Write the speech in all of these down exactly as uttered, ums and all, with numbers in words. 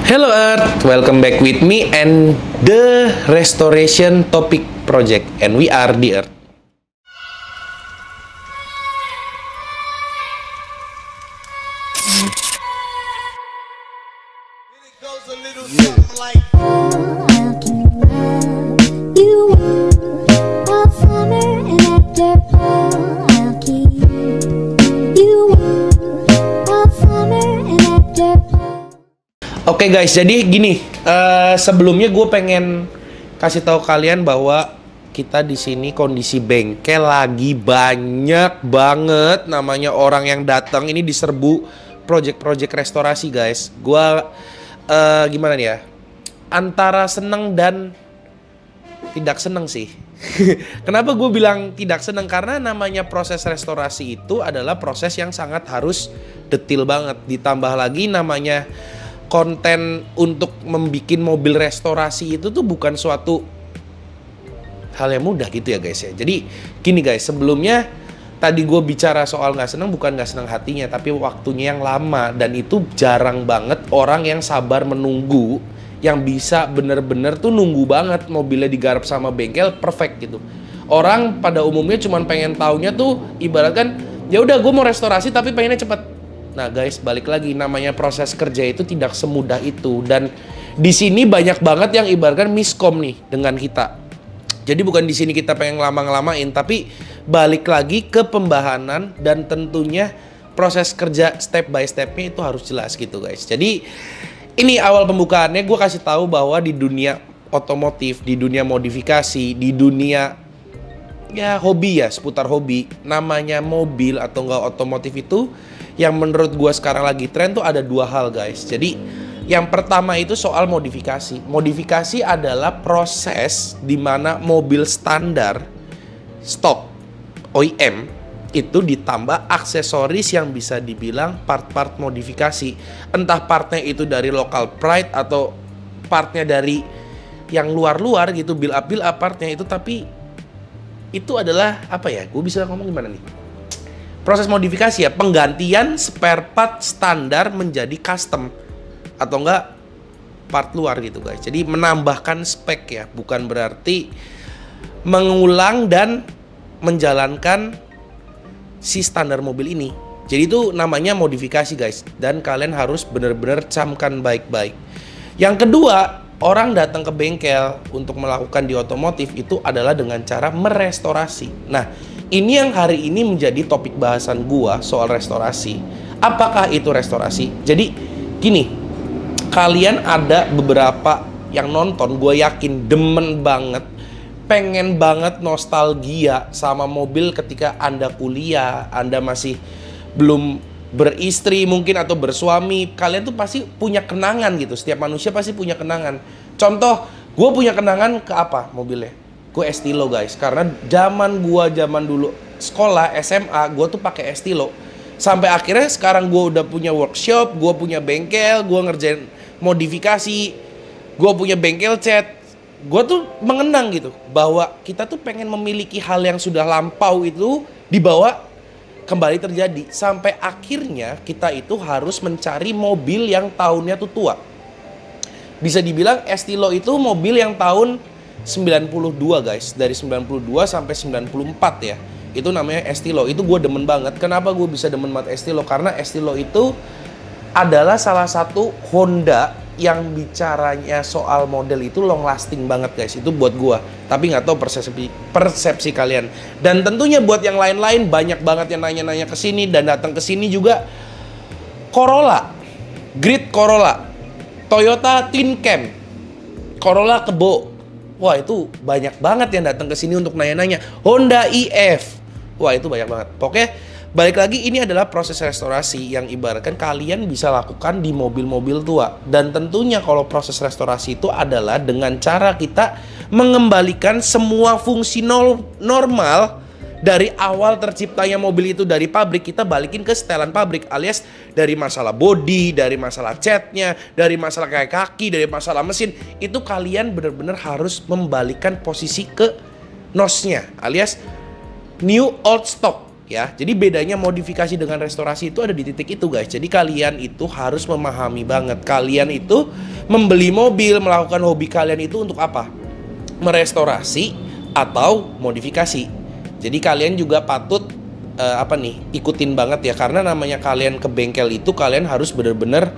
Hello Earth, welcome back with me and the Restoration Topic Project, and we are the Earth. Oke okay guys, jadi gini, uh, sebelumnya gue pengen kasih tahu kalian bahwa kita di sini kondisi bengkel lagi banyak banget namanya orang yang datang. Ini diserbu project-project restorasi guys. Gue uh, gimana nih ya, antara seneng dan tidak seneng sih. Kenapa gue bilang tidak seneng? Karena namanya proses restorasi itu adalah proses yang sangat harus detail banget. Ditambah lagi namanya konten untuk membuat mobil restorasi itu tuh bukan suatu hal yang mudah gitu ya guys ya. Jadi gini guys, sebelumnya tadi gue bicara soal nggak seneng, bukan nggak seneng hatinya, tapi waktunya yang lama. Dan itu jarang banget orang yang sabar menunggu, yang bisa bener-bener tuh nunggu banget mobilnya digarap sama bengkel perfect gitu. Orang pada umumnya cuman pengen taunya tuh ibaratkan ya udah gue mau restorasi tapi pengennya cepet. Nah guys, balik lagi, namanya proses kerja itu tidak semudah itu. Dan di sini banyak banget yang ibaratkan miskom nih dengan kita. Jadi bukan di sini kita pengen lama-ngelamain, tapi balik lagi ke pembahanan dan tentunya proses kerja step by stepnya itu harus jelas gitu guys. Jadi ini awal pembukaannya, gue kasih tahu bahwa di dunia otomotif, di dunia modifikasi, di dunia ya hobi ya, seputar hobi, namanya mobil atau enggak otomotif itu yang menurut gue sekarang lagi tren tuh ada dua hal guys. Jadi yang pertama itu soal modifikasi. Modifikasi adalah proses dimana mobil standar stok O E M itu ditambah aksesoris yang bisa dibilang part-part modifikasi. Entah partnya itu dari local pride atau partnya dari yang luar-luar gitu, build up build up partnya itu. Tapi itu adalah apa ya, gue bisa ngomong gimana nih, proses modifikasi ya, penggantian spare part standar menjadi custom atau enggak part luar gitu guys. Jadi menambahkan spek ya, bukan berarti mengulang dan menjalankan si standar mobil ini. Jadi itu namanya modifikasi guys, dan kalian harus benar-benar camkan baik-baik. Yang kedua, orang datang ke bengkel untuk melakukan di otomotif itu adalah dengan cara merestorasi. Nah, ini yang hari ini menjadi topik bahasan gua soal restorasi. Apakah itu restorasi? Jadi gini, kalian ada beberapa yang nonton, gue yakin demen banget, pengen banget nostalgia sama mobil ketika Anda kuliah, Anda masih belum beristri mungkin atau bersuami. Kalian tuh pasti punya kenangan gitu. Setiap manusia pasti punya kenangan. Contoh, gue punya kenangan ke apa mobilnya? Gue Estilo guys. Karena zaman gue zaman dulu sekolah S M A, gue tuh pakai Estilo. Sampai akhirnya sekarang gue udah punya workshop, gue punya bengkel, gue ngerjain modifikasi, gue punya bengkel cat. Gue tuh mengenang gitu bahwa kita tuh pengen memiliki hal yang sudah lampau itu dibawa kembali terjadi, sampai akhirnya kita itu harus mencari mobil yang tahunnya tuh tua. Bisa dibilang Estilo itu mobil yang tahun sembilan puluh dua guys, dari sembilan puluh dua sampai sembilan puluh empat ya. Itu namanya Estilo. Itu gue demen banget. Kenapa gue bisa demen banget Estilo? Karena Estilo itu adalah salah satu Honda yang bicaranya soal model itu long lasting banget guys. Itu buat gua, tapi nggak tahu persepsi persepsi kalian. Dan tentunya buat yang lain-lain, banyak banget yang nanya-nanya ke sini dan datang ke sini juga. Corolla, Grid Corolla, Toyota Twin Cam, Corolla Kebo. Wah, itu banyak banget yang datang ke sini untuk nanya-nanya. Honda i F. Wah, itu banyak banget. Pokoknya balik lagi, ini adalah proses restorasi yang ibaratkan kalian bisa lakukan di mobil-mobil tua. Dan tentunya kalau proses restorasi itu adalah dengan cara kita mengembalikan semua fungsi normal dari awal terciptanya mobil itu dari pabrik. Kita balikin ke setelan pabrik, alias dari masalah bodi, dari masalah catnya, dari masalah kayak kaki, dari masalah mesin. Itu kalian benar-benar harus membalikan posisi ke nosnya, alias new old stock. Ya, jadi bedanya modifikasi dengan restorasi itu ada di titik itu guys. Jadi kalian itu harus memahami banget. Kalian itu membeli mobil, melakukan hobi kalian itu untuk apa? Merestorasi atau modifikasi. Jadi kalian juga patut uh, apa nih, ikutin banget ya, karena namanya kalian ke bengkel itu kalian harus bener-bener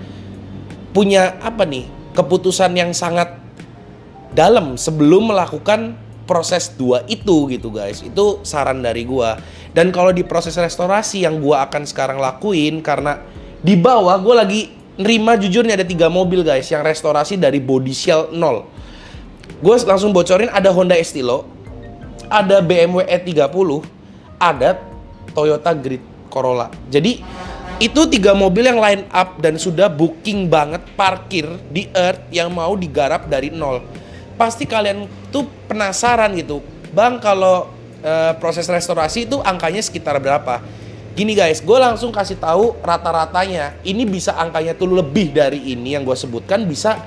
punya apa nih, keputusan yang sangat dalam sebelum melakukan proses dua itu gitu guys. Itu saran dari gua. Dan kalau di proses restorasi yang gua akan sekarang lakuin, karena di bawah gua lagi nerima, jujur nih ada tiga mobil guys yang restorasi dari body shell nol. Gue langsung bocorin, ada Honda Estilo, ada B M W E tiga puluh, ada Toyota Grid Corolla. Jadi itu tiga mobil yang line up dan sudah booking banget parkir di Earth yang mau digarap dari nol. Pasti kalian tuh penasaran gitu, Bang, kalau uh, proses restorasi itu angkanya sekitar berapa? Gini guys, gue langsung kasih tahu rata-ratanya. Ini bisa angkanya tuh lebih dari ini yang gue sebutkan, bisa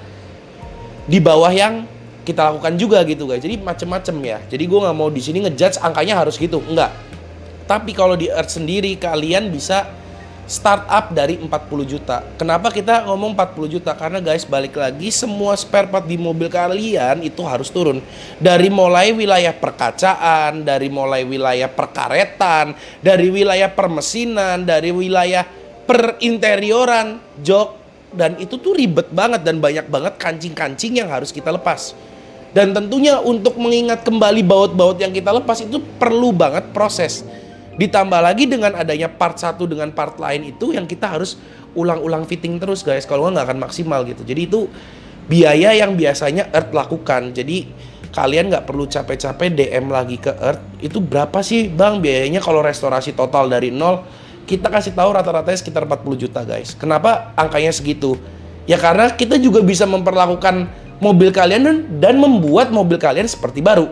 di bawah yang kita lakukan juga gitu guys. Jadi macem-macem ya. Jadi gue nggak mau di sini ngejudge angkanya harus gitu, enggak. Tapi kalau di Earth sendiri kalian bisa start up dari empat puluh juta. Kenapa kita ngomong empat puluh juta? Karena guys, balik lagi, semua spare part di mobil kalian itu harus turun. Dari mulai wilayah perkacaan, dari mulai wilayah perkaretan, dari wilayah permesinan, dari wilayah perinterioran, jok. Dan itu tuh ribet banget dan banyak banget kancing-kancing yang harus kita lepas. Dan tentunya untuk mengingat kembali baut-baut yang kita lepas itu perlu banget proses. Ditambah lagi dengan adanya part satu dengan part lain itu yang kita harus ulang-ulang fitting terus guys. Kalau nggak akan maksimal gitu. Jadi itu biaya yang biasanya Earth lakukan. Jadi kalian nggak perlu capek-capek D M lagi ke Earth. Itu berapa sih Bang biayanya kalau restorasi total dari nol? Kita kasih tahu rata-ratanya sekitar empat puluh juta guys. Kenapa angkanya segitu? Ya karena kita juga bisa memperlakukan mobil kalian dan, dan membuat mobil kalian seperti baru.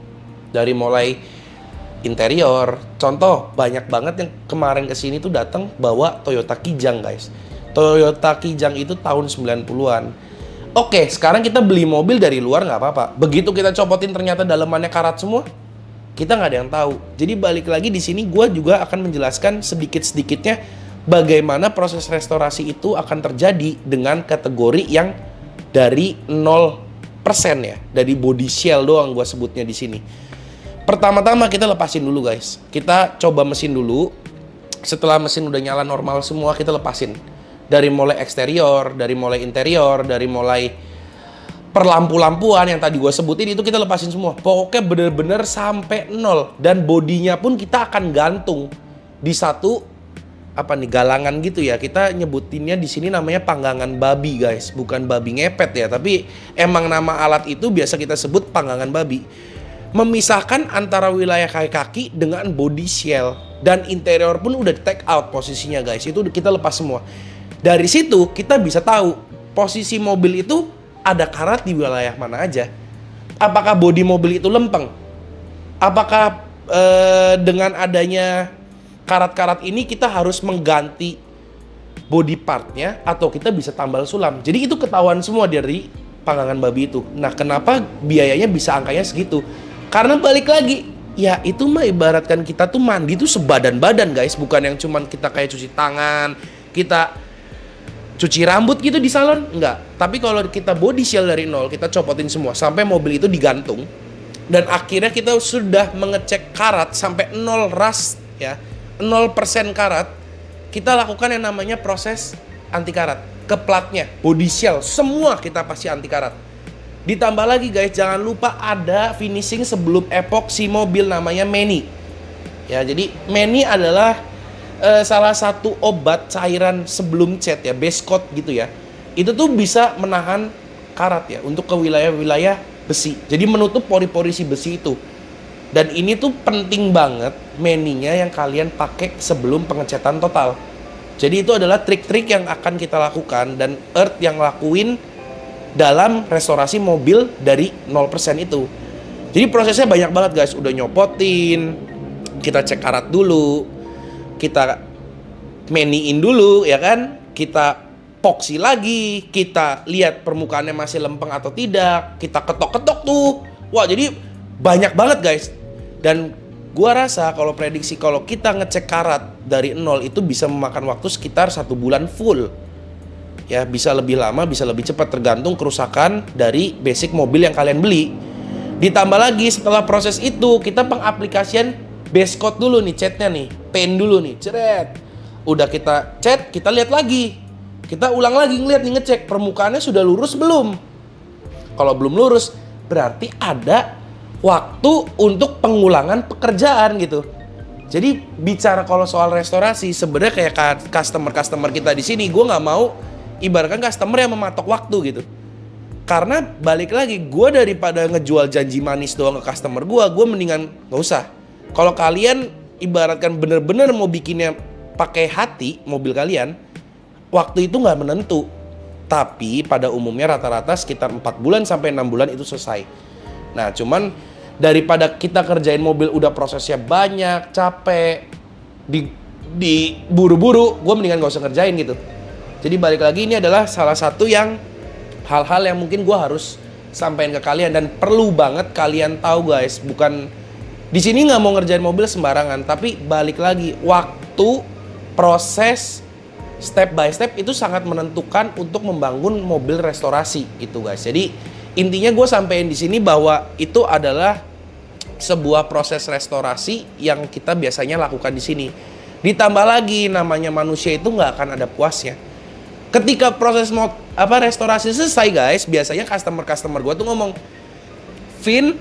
Dari mulai interior, contoh banyak banget yang kemarin kesini tuh datang bawa Toyota Kijang guys. Toyota Kijang itu tahun sembilan puluhan. Oke, sekarang kita beli mobil dari luar nggak apa-apa. Begitu kita copotin ternyata dalemannya karat semua, kita nggak ada yang tahu. Jadi balik lagi di sini gue juga akan menjelaskan sedikit-sedikitnya bagaimana proses restorasi itu akan terjadi dengan kategori yang dari nol persen ya, dari body shell doang gue sebutnya di sini. Pertama-tama kita lepasin dulu guys. Kita coba mesin dulu. Setelah mesin udah nyala normal semua, kita lepasin. Dari mulai eksterior, dari mulai interior, dari mulai perlampu-lampuan yang tadi gue sebutin itu kita lepasin semua. Pokoknya bener-bener sampai nol. Dan bodinya pun kita akan gantung di satu apa nih, galangan gitu ya. Kita nyebutinnya di sini namanya panggangan babi guys, bukan babi ngepet ya, tapi emang nama alat itu biasa kita sebut panggangan babi. Memisahkan antara wilayah kaki-kaki dengan body shell, dan interior pun udah di take out posisinya guys. Itu kita lepas semua. Dari situ kita bisa tahu posisi mobil itu ada karat di wilayah mana aja. Apakah bodi mobil itu lempeng? Apakah eh, dengan adanya karat-karat ini kita harus mengganti body partnya, atau kita bisa tambal sulam? Jadi itu ketahuan semua dari panggangan babi itu. Nah, kenapa biayanya bisa angkanya segitu? Karena balik lagi, ya itu mah ibaratkan kita tuh mandi tuh sebadan-badan guys. Bukan yang cuman kita kayak cuci tangan, kita cuci rambut gitu di salon, enggak. Tapi kalau kita body shell dari nol, kita copotin semua sampai mobil itu digantung. Dan akhirnya kita sudah mengecek karat sampai nol rust ya, nol persen karat. Kita lakukan yang namanya proses anti karat. Ke platnya, body shell, semua kita pasti anti karat. Ditambah lagi guys, jangan lupa ada finishing sebelum epoxy mobil namanya Mani. Ya, jadi Mani adalah uh, salah satu obat cairan sebelum cat ya, base coat gitu ya. Itu tuh bisa menahan karat ya untuk ke wilayah-wilayah besi. Jadi menutup pori-pori si besi itu. Dan ini tuh penting banget Mani-nya yang kalian pakai sebelum pengecatan total. Jadi itu adalah trik-trik yang akan kita lakukan dan Earth yang lakuin dalam restorasi mobil dari nol persen itu. Jadi prosesnya banyak banget guys. Udah nyopotin, kita cek karat dulu, kita maniin dulu ya kan, kita epoxy lagi, kita lihat permukaannya masih lempeng atau tidak, kita ketok-ketok tuh. Wah, jadi banyak banget guys. Dan gua rasa kalau prediksi kalau kita ngecek karat dari nol itu bisa memakan waktu sekitar satu bulan full. Ya, bisa lebih lama, bisa lebih cepat, tergantung kerusakan dari basic mobil yang kalian beli. Ditambah lagi setelah proses itu, kita pengaplikasian base code dulu nih, chatnya nih, paint dulu nih, ceret. Udah kita chat, kita lihat lagi. Kita ulang lagi ngeliat nih, ngecek permukaannya sudah lurus belum. Kalau belum lurus, berarti ada waktu untuk pengulangan pekerjaan gitu. Jadi bicara kalau soal restorasi, sebenarnya kayak customer-customer kita di sini, gue nggak mau ibaratkan customer yang mematok waktu gitu. Karena balik lagi, gue daripada ngejual janji manis doang ke customer gue, gue mendingan nggak usah. Kalau kalian ibaratkan bener-bener mau bikinnya pakai hati mobil kalian, waktu itu nggak menentu. Tapi pada umumnya rata-rata sekitar empat bulan sampai enam bulan itu selesai. Nah cuman daripada kita kerjain mobil udah prosesnya banyak, capek, di, di buru-buru, gue mendingan gak usah ngerjain gitu. Jadi balik lagi, ini adalah salah satu yang hal-hal yang mungkin gue harus sampaikan ke kalian. Dan perlu banget kalian tahu guys, bukan di sini nggak mau ngerjain mobil sembarangan, tapi balik lagi, waktu, proses, step by step itu sangat menentukan untuk membangun mobil restorasi gitu guys. Jadi intinya gue sampein di sini bahwa itu adalah sebuah proses restorasi yang kita biasanya lakukan di sini. Ditambah lagi, namanya manusia itu nggak akan ada puasnya. Ketika proses mau apa restorasi selesai guys, biasanya customer-customer gue tuh ngomong, Vin,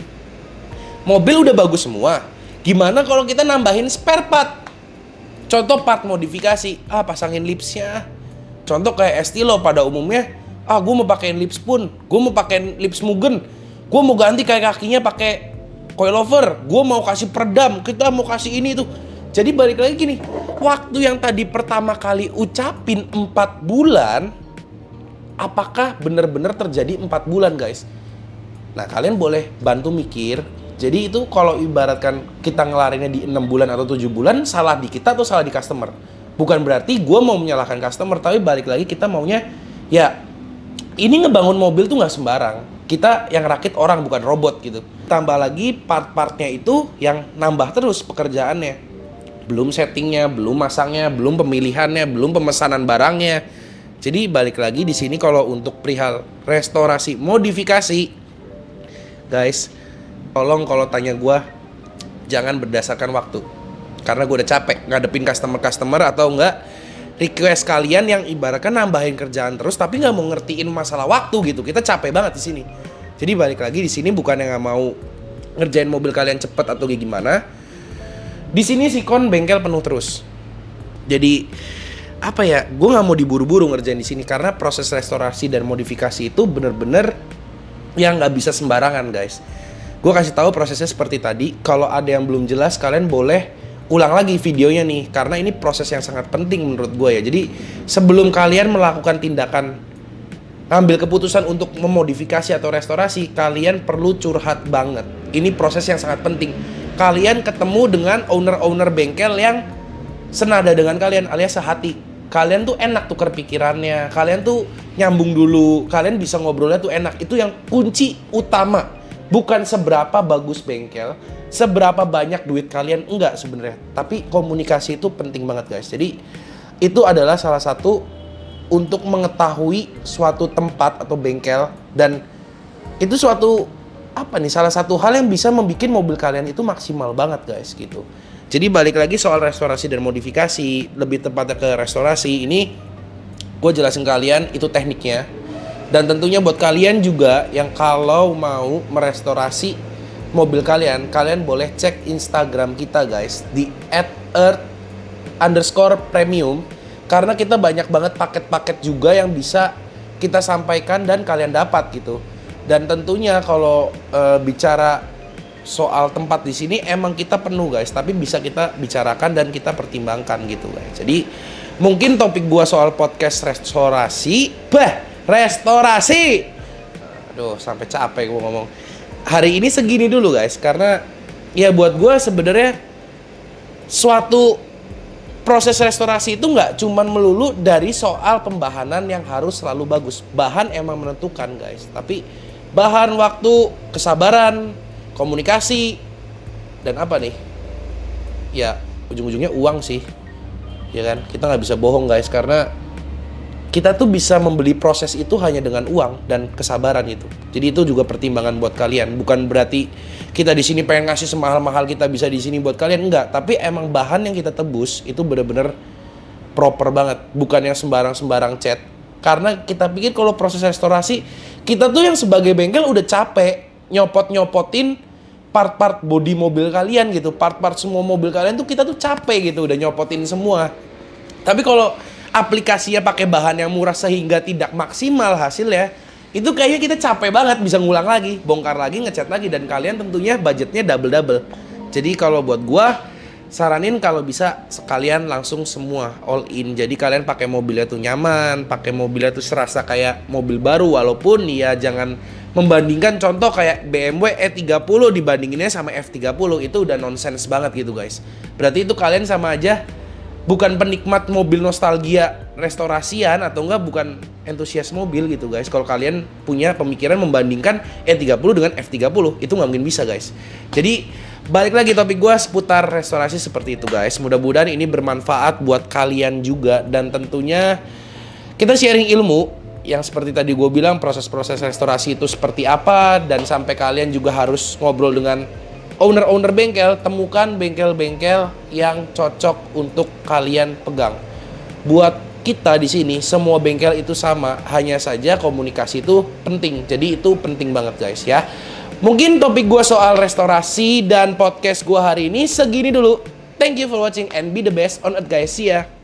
mobil udah bagus semua, gimana kalau kita nambahin spare part? Contoh part modifikasi, ah pasangin lipsnya. Contoh kayak Estilo pada umumnya, ah gue mau pakein lips pun, gue mau pakein lips Mugen, gue mau ganti kayak kakinya pakai coilover, gue mau kasih peredam, kita mau kasih ini tuh. Jadi balik lagi gini, waktu yang tadi pertama kali ucapin empat bulan, apakah benar-benar terjadi empat bulan guys? Nah kalian boleh bantu mikir. Jadi itu kalau ibaratkan kita ngelarinnya di enam bulan atau tujuh bulan, salah di kita atau salah di customer. Bukan berarti gue mau menyalahkan customer, tapi balik lagi kita maunya, ya ini ngebangun mobil tuh nggak sembarang. Kita yang rakit orang, bukan robot gitu. Tambah lagi part-partnya itu yang nambah terus pekerjaannya. Belum settingnya, belum masangnya, belum pemilihannya, belum pemesanan barangnya. Jadi balik lagi di sini kalau untuk perihal restorasi modifikasi, guys, tolong kalau tanya gue, jangan berdasarkan waktu. Karena gue udah capek ngadepin customer-customer atau enggak request kalian yang ibaratkan nambahin kerjaan terus tapi nggak mau ngertiin masalah waktu gitu. Kita capek banget di sini. Jadi balik lagi di sini bukan yang nggak mau ngerjain mobil kalian cepet atau kayak gimana. Di sini sikon bengkel penuh terus. Jadi apa ya? Gue nggak mau diburu-buru ngerjain di sini karena proses restorasi dan modifikasi itu bener-bener yang nggak bisa sembarangan guys. Gue kasih tahu prosesnya seperti tadi. Kalau ada yang belum jelas, kalian boleh ulang lagi videonya nih, karena ini proses yang sangat penting menurut gue ya. Jadi sebelum kalian melakukan tindakan ambil keputusan untuk memodifikasi atau restorasi, kalian perlu curhat banget. Ini proses yang sangat penting. Kalian ketemu dengan owner-owner bengkel yang senada dengan kalian alias sehati. Kalian tuh enak tukar pikirannya, kalian tuh nyambung dulu, kalian bisa ngobrolnya tuh enak. Itu yang kunci utama. Bukan seberapa bagus bengkel, seberapa banyak duit kalian, enggak sebenarnya. Tapi komunikasi itu penting banget guys. Jadi itu adalah salah satu untuk mengetahui suatu tempat atau bengkel, dan itu suatu apa nih, salah satu hal yang bisa membuat mobil kalian itu maksimal banget guys gitu. Jadi balik lagi soal restorasi dan modifikasi, lebih tepatnya ke restorasi ini, gue jelasin kalian itu tekniknya. Dan tentunya buat kalian juga yang kalau mau merestorasi mobil kalian, kalian boleh cek Instagram kita guys di at earth underscore premium, karena kita banyak banget paket-paket juga yang bisa kita sampaikan dan kalian dapat gitu. Dan tentunya kalau e, bicara soal tempat di sini emang kita penuh guys, tapi bisa kita bicarakan dan kita pertimbangkan gitu guys. Jadi mungkin topik gua soal podcast restorasi, bah, restorasi. Aduh, sampai capek gua ngomong. Hari ini segini dulu guys, karena ya buat gua sebenarnya suatu proses restorasi itu nggak cuman melulu dari soal pembahanan yang harus selalu bagus. Bahan emang menentukan guys, tapi bahan, waktu, kesabaran, komunikasi, dan apa nih? Ya ujung-ujungnya uang sih, ya kan? Kita nggak bisa bohong guys, karena kita tuh bisa membeli proses itu hanya dengan uang dan kesabaran itu. Jadi itu juga pertimbangan buat kalian. Bukan berarti kita di sini pengen ngasih semahal-mahal kita bisa di sini buat kalian, enggak. Tapi emang bahan yang kita tebus itu bener-bener proper banget, bukan yang sembarang-sembarang cat. Karena kita pikir kalau proses restorasi, kita tuh yang sebagai bengkel udah capek nyopot-nyopotin part-part bodi mobil kalian gitu, part-part semua mobil kalian tuh kita tuh capek gitu, udah nyopotin semua. Tapi kalau aplikasinya pakai bahan yang murah sehingga tidak maksimal hasilnya, itu kayaknya kita capek banget, bisa ngulang lagi, bongkar lagi, ngecat lagi, dan kalian tentunya budgetnya double-double. Jadi kalau buat gua, saranin kalau bisa sekalian langsung semua all in. Jadi kalian pakai mobilnya tuh nyaman, pakai mobilnya tuh serasa kayak mobil baru, walaupun ya jangan membandingkan contoh kayak B M W E tiga puluh dibandinginnya sama F tiga puluh, itu udah nonsens banget gitu guys. Berarti itu kalian sama aja bukan penikmat mobil nostalgia restorasian, atau enggak bukan entusias mobil gitu guys. Kalau kalian punya pemikiran membandingkan E tiga puluh dengan F tiga puluh, itu nggak mungkin bisa guys. Jadi balik lagi topik gue seputar restorasi seperti itu guys. Mudah-mudahan ini bermanfaat buat kalian juga, dan tentunya kita sharing ilmu yang seperti tadi gue bilang, proses-proses restorasi itu seperti apa, dan sampai kalian juga harus ngobrol dengan owner-owner bengkel, temukan bengkel-bengkel yang cocok untuk kalian pegang. Buat kita di sini semua bengkel itu sama, hanya saja komunikasi itu penting. Jadi itu penting banget guys ya. Mungkin topik gue soal restorasi dan podcast gue hari ini segini dulu. Thank you for watching and be the best on earth guys. See ya.